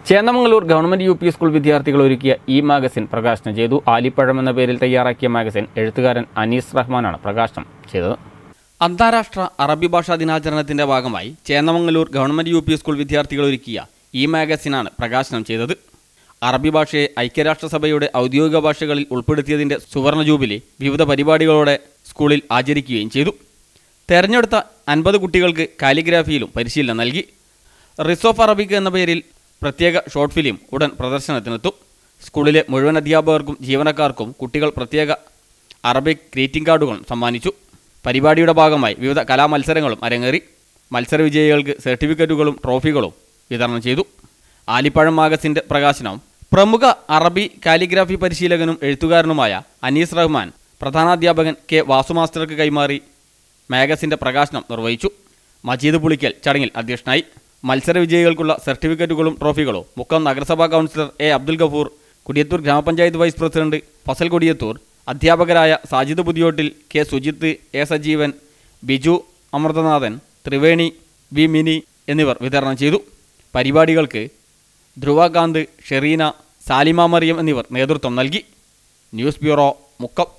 Chennamangalur government UP. School വിദ്യാർത്ഥികൾ ഒരുക്കിയ ഈ മാഗസിൻ പ്രകാശനം ചെയ്തു. ആലിപ്പഴം എന്ന പേരിൽ തയ്യാറാക്കിയ മാഗസിൻ എഴുത്തുകാരൻ അനീസ് റഹ്മാനാണ് പ്രകാശനം ചെയ്തത്. അന്താരാഷ്ട്ര അറബി ഭാഷാ ദിനാചരണത്തിന്റെ ഭാഗമായി ചേന്നമംഗലൂർ ഗവൺമെന്റ് യു.പി. സ്കൂൾ വിദ്യാർത്ഥികൾ ഒരുക്കിയ ഈ മാഗസിനാണ് പ്രകാശനം ചെയ്തത്. അറബി ഭാഷയെ ഐക്യരാഷ്ട്രസഭയുടെ ഔദ്യോഗിക ഭാഷകളിൽ ഉൾപ്പെടുത്തിയതിന്റെ സുവർണ ജൂബിലി വിവിധ പരിപാടികളോടെ സ്കൂളിൽ ആചരിക്കുകയും ചെയ്തു. തെരഞ്ഞെടുത്ത 50 കുട്ടികൾക്ക് കാലിഗ്രാഫിയിലും പരിശീലനം നൽകി. റിസ് ഓഫ് അറബിക് എന്ന പേരിൽ പ്രത്യേക ഷോർട്ട് ഫിലിം ഉടൻ പ്രദർശനത്തിനെത്തും. സ്കൂളിലെ മുഴുവൻ അധ്യാപകർക്കും ജീവനക്കാർക്കും കുട്ടികൾ പ്രത്യേക അറബിക് ഗ്രീറ്റിംഗ് കാർഡുകളും സമ്മാനിച്ചു. പരിപാടിയുടെ ഭാഗമായി വിവിധ കലാമത്സരങ്ങളും അരങ്ങേറി. മത്സര വിജയികൾക്ക് സർട്ടിഫിക്കറ്റുകളും ട്രോഫികളും വിതരണം ചെയ്തു. ആലിപ്പഴം മാഗസിൻ്റെ പ്രകാശനം പ്രമുഖ അറബി കാലിഗ്രാഫി പരിശീലകനും എഴുത്തുകാരനുമായ അനീസ് റഹ്മാൻ പ്രധാനാധ്യാപകൻ കെ വാസു മാസ്റ്റർക്ക് കൈമാറി മാഗസിൻ്റെ പ്രകാശനം നിർവഹിച്ചു. മജീദ് പുളിക്കൽ ചടങ്ങിൽ അധ്യക്ഷനായി. മത്സര വിജയികൾക്കുള്ള സർട്ടിഫിക്കറ്റുകളും ട്രോഫികളും മുക്കം നഗരസഭാ കൗൺസിലർ എ അബ്ദുൽ ഗഫൂർ, കുടിയത്തൂർ ഗ്രാമപഞ്ചായത്ത് വൈസ് പ്രസിഡന്റ് ഫസൽ കൊടിയത്തൂർ, അധ്യാപകരായ Sajid Puthiyottil, K Sujith, A Sajeevan, Biju Amruthanathan, Triveni, V Mini എന്നിവർ വിതരണം ചെയ്തു. പരിപാടികൾക്ക് ധ്രുവകാന്ത്, ഷെറീന, സാലിമ മറിയം എന്നിവർ നേതൃത്വം നൽകി. News bureau, Mukkam.